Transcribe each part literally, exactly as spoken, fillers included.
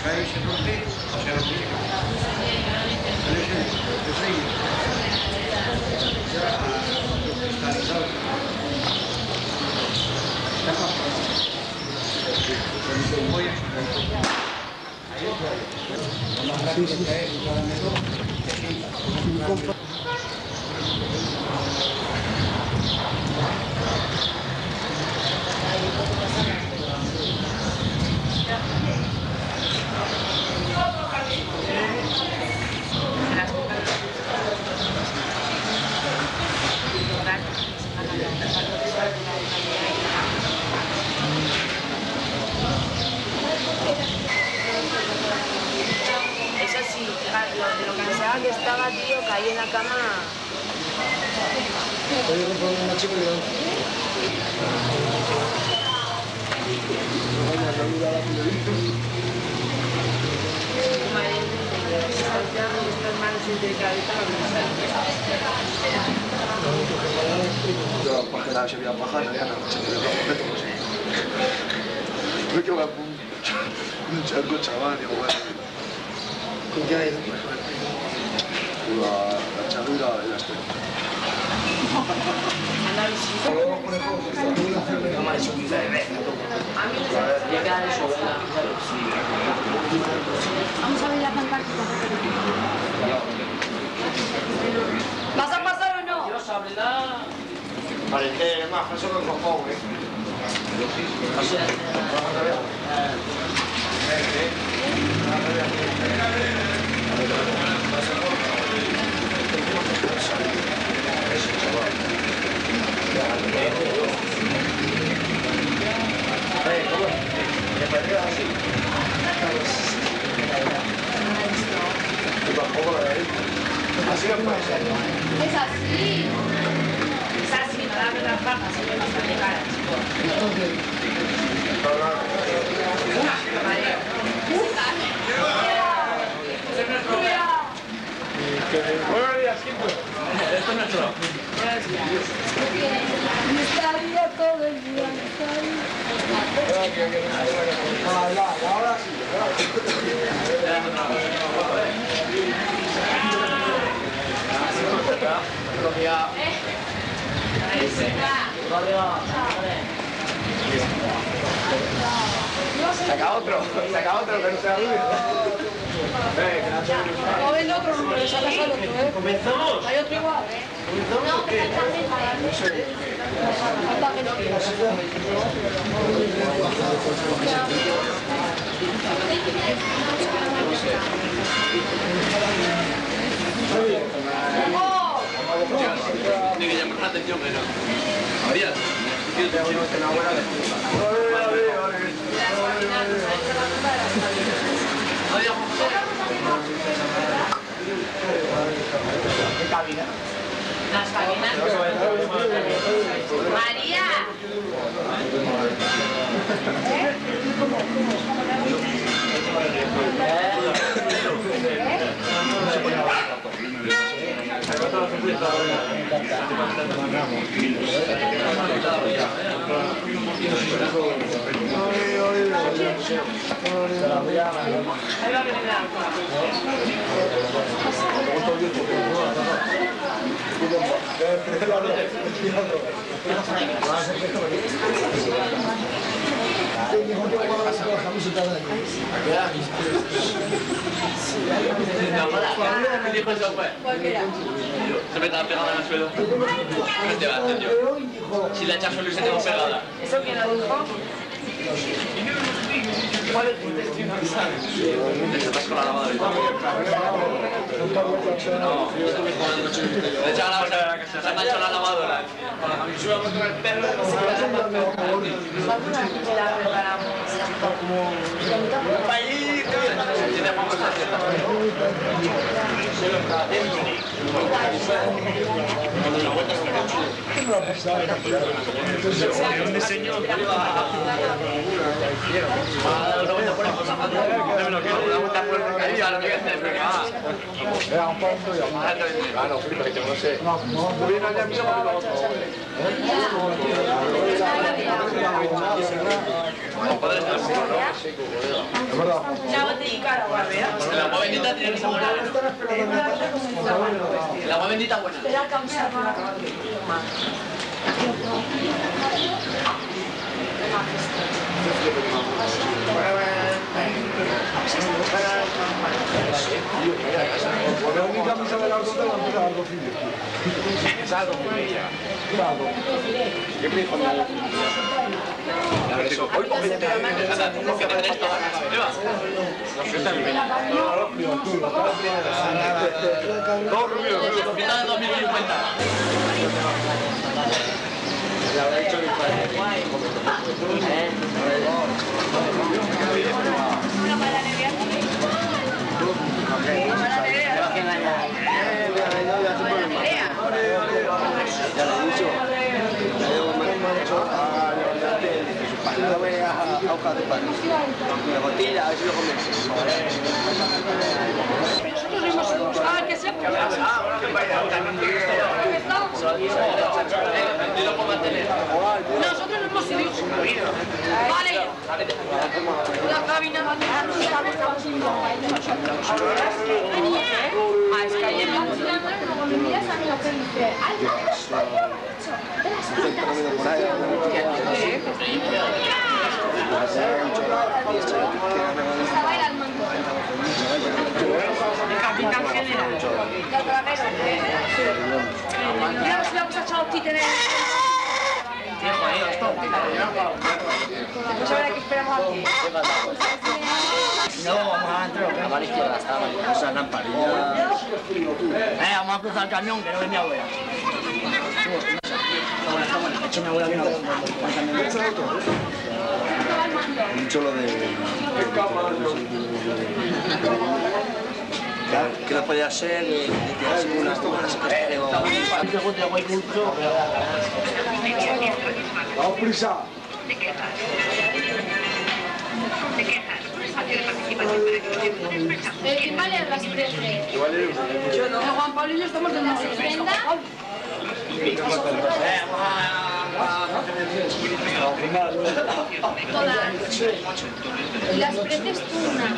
ahí se rompe, se rompe. Sí, sí, sí. Eso sí, de lo cansada que estaba, tío, caí en la cama. Oye, comprar una chica y yo la página se veía bajar, ya no se me lo completo, pues sí. Creo que va un charco chaval, digo, bueno. ¿Con qué ha ido? La, la charla y la, y la estrella. Vamos a ver la pancarta. ¿Vas a pasar o no? Dios, ábrela. Parece más, eso no es cojón, ¿eh? Así no puede ser. Es así. Es así, no da las pajas, se ve bastante cara, chicos. Buenos días, siempre. Esto es nuestro. Y estaría todo el día. Ahora sí. Saca otro, saca otro que no sea ruido. O el otro número, sacas al otro, ¿eh? ¿Comenzamos? Hay otro igual. ¿Comenzamos o qué? No sé. Falta gente. Tiene que llamar la atención, pero... Habría. ¿Qué cabina? Las cabinas. María. Ahí va a venir la ¿Qué dijo eso, pues? Se me estaba pegada en el suelo. ¿Qué te va a hacer yo? Si la echas solo y se quedó pegada. ¿Eso quién lo dijo? ¿Cuál es tu destino? Te estás con la lavadora y todo. No, le echaba la lavadora, se ha manchado la lavadora. Con la camisura contra el perro. La preparamos. Un país que tiene poco estación. Un diseño. Una vuelta por el Uy, ahora me voy a hacer pegada. Era un poco de más. Ah, no, flipa, que no sé. No, no, viene allá mío porque lo otro. Es verdad. La botellica, la guardera. El agua bendita tiene que ser buena. El agua bendita es buena. Espera, causa. Poner mi camisa de la ruta y la empresa de algo civil. Es algo que ella. Claro. ¿Qué me dijo? Hoy porque te anda, tengo que hacer esto. Lleva. No sé, también. Dos rubios, rubios. Pinta de dos mil cincuenta. Ya lo he dicho mi padre. Una para la nevera. Ya lo he dicho. Ya llevo más la voy a hoja de pan. Una botella, a ver si lo convences. Nosotros hemos buscado que se Nosotros no hemos subido. Vale. La cabina va a estamos sin bomba. Ah, es que ayer no me miras a mí lo que dice. Estaba el almando. El capitán general. Ya te la ves. Mira si vamos a echar un títere. Pues ahora que esperamos aquí. No, vamos a entrar. A la izquierda está, esa lamparilla. Eh, vamos a cruzar el camión, que no ve mi abuela. Está buena, está buena. De hecho, mi abuela vino con el camión. Mucho lo de... ¿Qué no podía ser? De tirarse unas tomas que o... ¡Vamos prisa! El que vale las tres. Yo no. Juan Pablo y yo estamos en la sesenta. Todas. Y las preces tú una.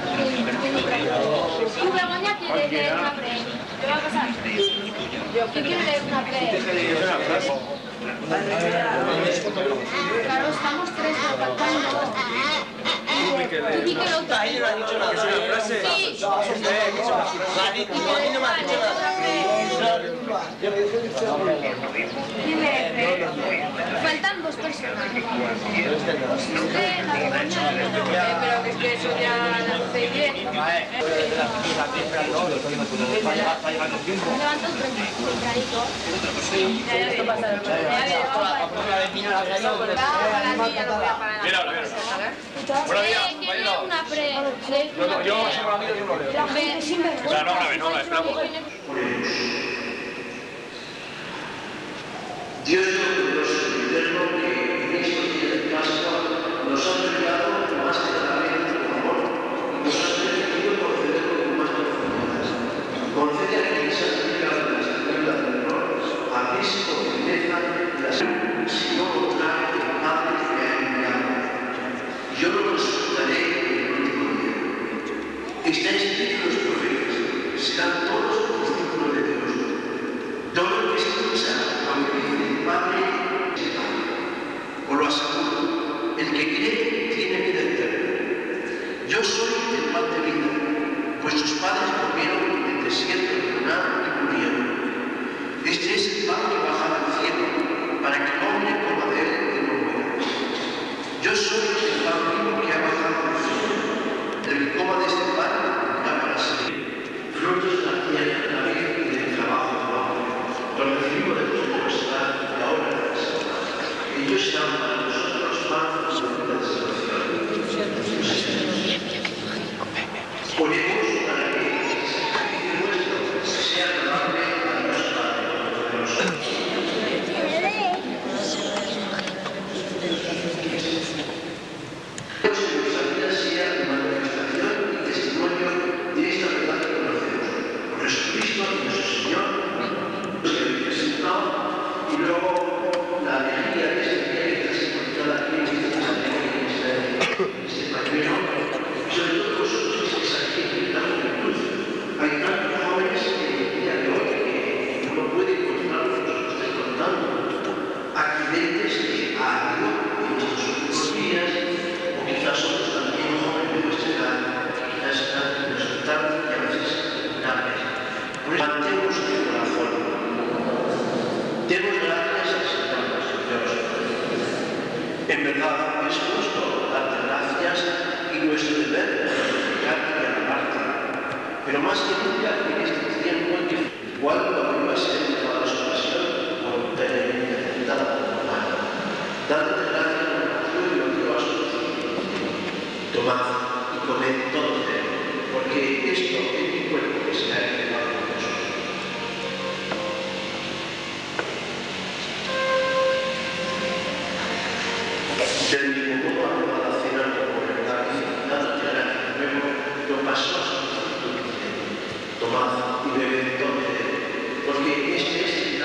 Tú, Begoña, quieres leer una pre. ¿Qué va a pasar? ¿Qué quiere leer una pre? Claro, estamos tres faltando. Tú di que lo otro. Ahí no ha dicho nada. Sí. Dime, faltan dos personas. Usted, la Begoña. Pero que es que eso ya las doce y diez. Levanto el tempranito. Esto pasa de Mira, mira. Buenos días, compañero. Una pre. No, no, yo soy un amigo y no leo. La gente sin vergüenza. Claro, no grabé, no la esperamos. Dios Todopoderoso y Eterno, que en estos días de Pascua nos ha revelado más claramente tu amor y nos has permitido conocerlo con más profundidad. Concede a la Iglesia Católica de la Escritura del Honor a Cristo con firmeza la salud, si no lo trae el Padre que ha enviado. Yo lo consultaré en el último día. Está escrito en los profetas, serán todos los discípulos de Dios. Todo el que escucha lo que dice el Padre se Padre. Os lo aseguro, el que cree tiene vida eterna. Yo soy el pan de vida. Vuestros padres comieron en el desierto de Maná y murieron. Este es el pan que baja del cielo, para que el hombre coma de él y no muera. Yo soy el pan vivo que ha bajado del cielo. El que coma de este pan, ya para siempre. Frutos de la tierra.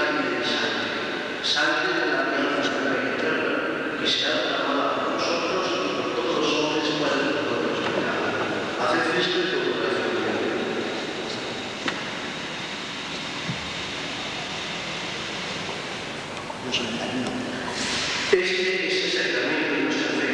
cambie de sangre, sangre de la alianza sagrada y eterna, que se ha derramado por nosotros y por todos los hombres para el perdón de los pecados. Haced esto en conmemoración mía. Este es el sacramento de nuestra fe.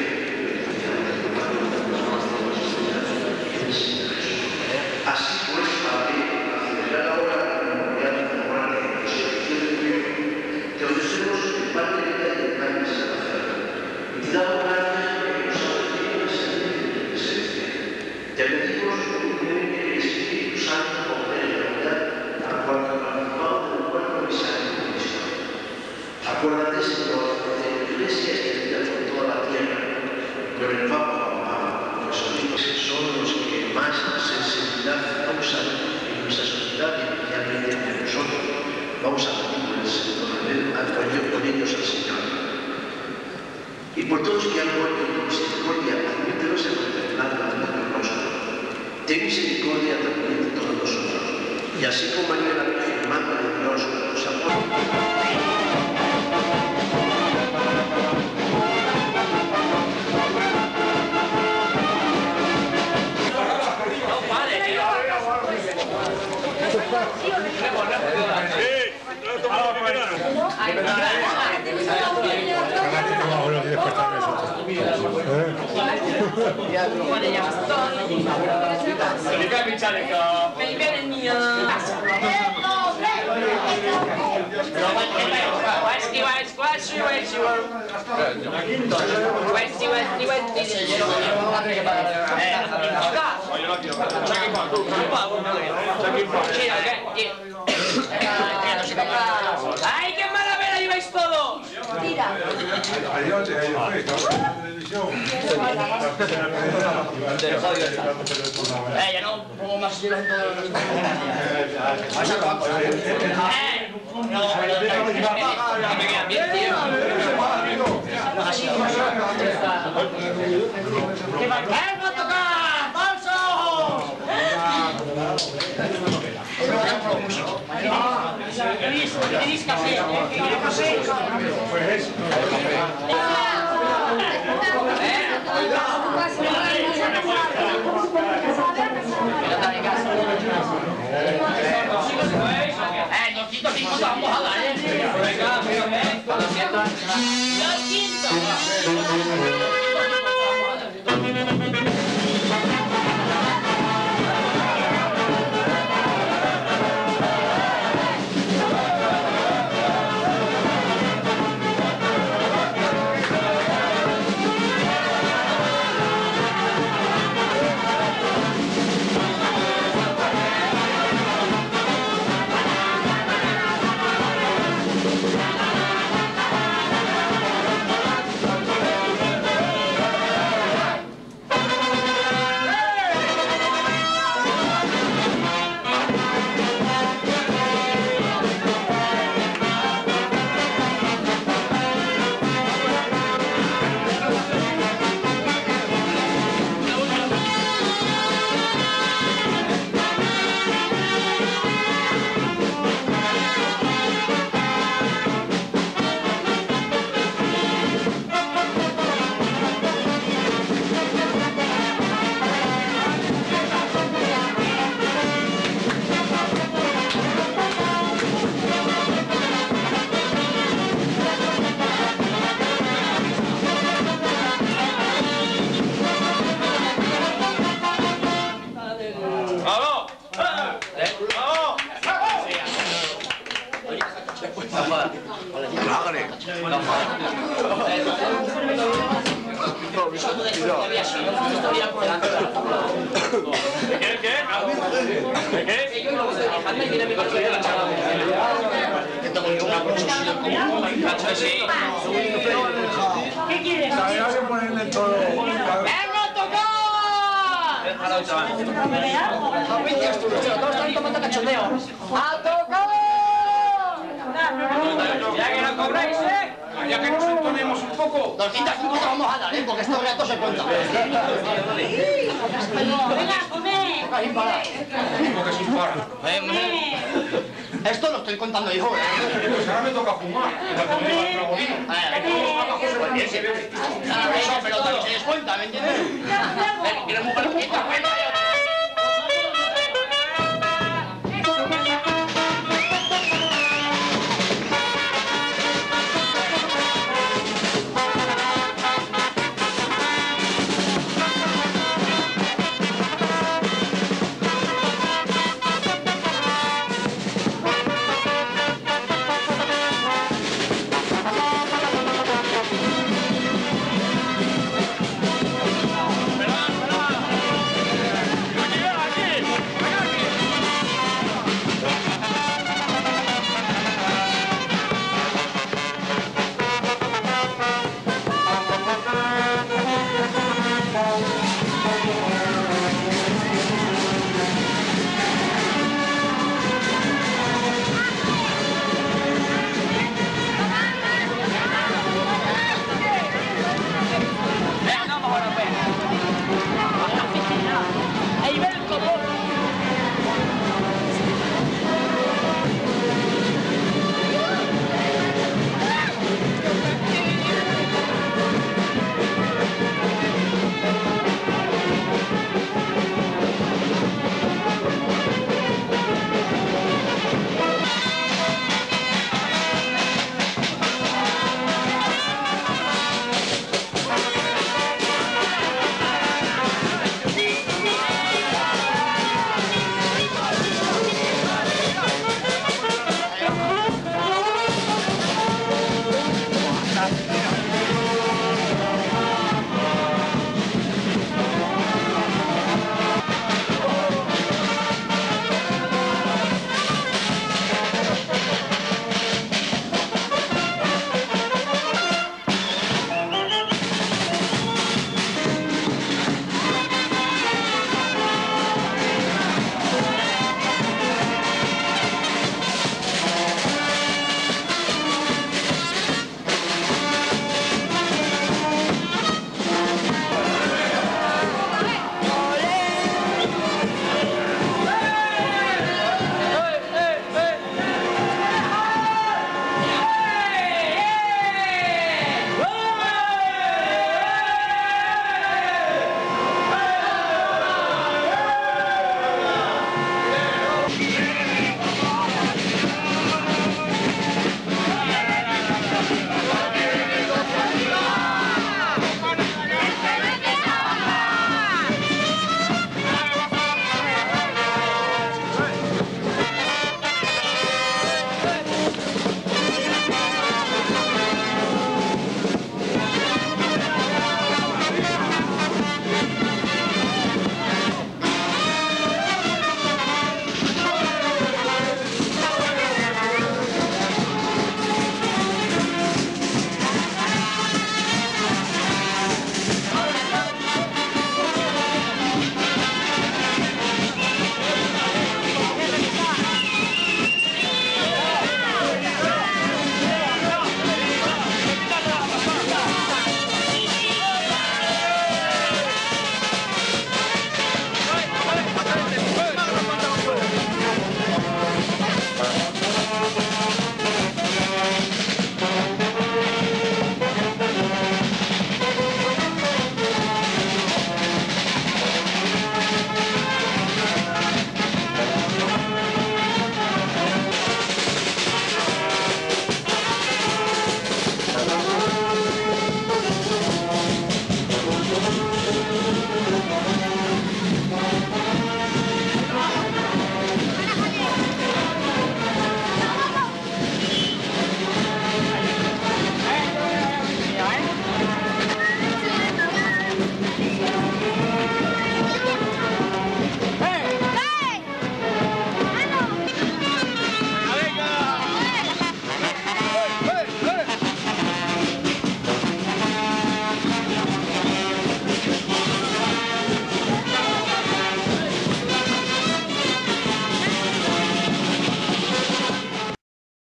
Así pues, Padre, a celebrar ahora la memorial de la muerte y resurrección de Cristo, te ofrecemos el pan de vida y el pan de salvación. Y te damos gracias porque nos ha ofrecido el servicio de tu presencia. Te pedimos humildemente que el Espíritu Santo conceda la unidad a la cual te participado del cuerpo y sangre de Cristo. Acuérdate, Señor, de la Iglesia extendida por toda la tierra, con el Papa Juan Pablo, los obispos son los que más sensibilidad causan en nuestra sociedad y especialmente entre nosotros. Vamos a pedirles, Señor, acoger con ellos al Señor. Y por todos que han muerto en tu misericordia, admítelos en contemplar la vida del rostro. Ten misericordia también de todos nosotros. Y así como María la Virgen, Madre de Dios, nos apoya. Me viene el mío. Westy, West, Westy, Westy, Westy, Westy, Westy. ¡Ay, qué mala vela lleváis todos! Tira. Eh, ya no pongo más violento de los... Vas a acabar con él. Eh, no, pero... Que me quedan bien, tío. ¡Que va a tocar! ¡Falso! ¿Qué tenéis que hacer? Pues Eh, doscientos cincuenta vamos a dar, eh. Venga, eh. doscientos. ¿Qué quieres? Había que ponerle todo. ¡Hemos tocado! Todos están tomando cachondeo. ¡A tocar! Ya que no cobráis, ¿eh? Ya que nos entonemos un poco. doscientos cincuenta vamos a dar, ¿eh? Porque estos retos se cuentan. Venga, come. Toca sin parar. Como que sin parar. Eh, Esto lo estoy contando yo, ¿eh? Pues ahora me toca fumar. Cuando me lleva el tragodino. Pero también se descuenta, ¿me entiendes? ¿Quieres mujer?